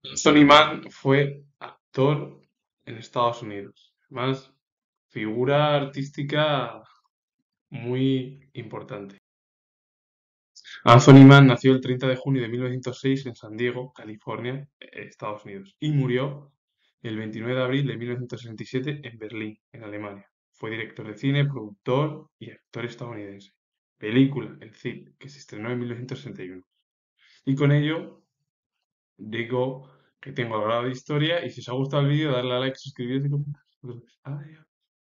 Anthony Mann fue actor en Estados Unidos. Además, figura artística muy importante. Anthony Mann nació el 30 de junio de 1906 en San Diego, California, Estados Unidos, y murió el 29 de abril de 1967 en Berlín, en Alemania. Fue director de cine, productor y actor estadounidense. Película El Cid, que se estrenó en 1961. Y con ello digo que tengo grado de historia y si os ha gustado el vídeo, darle a like, suscribiros y comentar. Adiós.